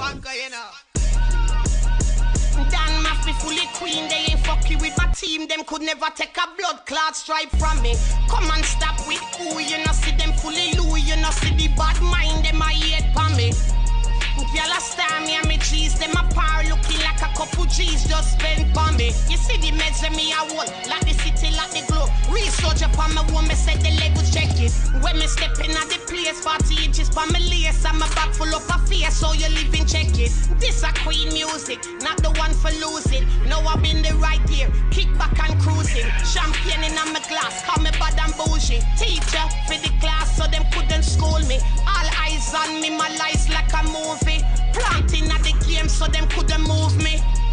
Banker, you know. Dan Mafi fully queen, they ain't fucking with my team. Them could never take a blood clot stripe from me. Come and stop with who you know, see them fully Louis, you know, see the bad mind, them I hate for me. Y'all a star me and me cheese, them a par looking like a couple G's just spent for me. You see the meds when me a hold, like the city, like the globe. Research upon my woman, said the levels check it. When me step in at the place, 40 inches for me lace, and my back full of a face, so you live in check it. This a queen music, not the one for losing. Now I've been the right here, kick back and cruising. Champagne in my glass, call me bad and bougie. Teacher for the class, so them couldn't school me. All eyes on me, my life's like a movie. Planting at the game, so them couldn't move me.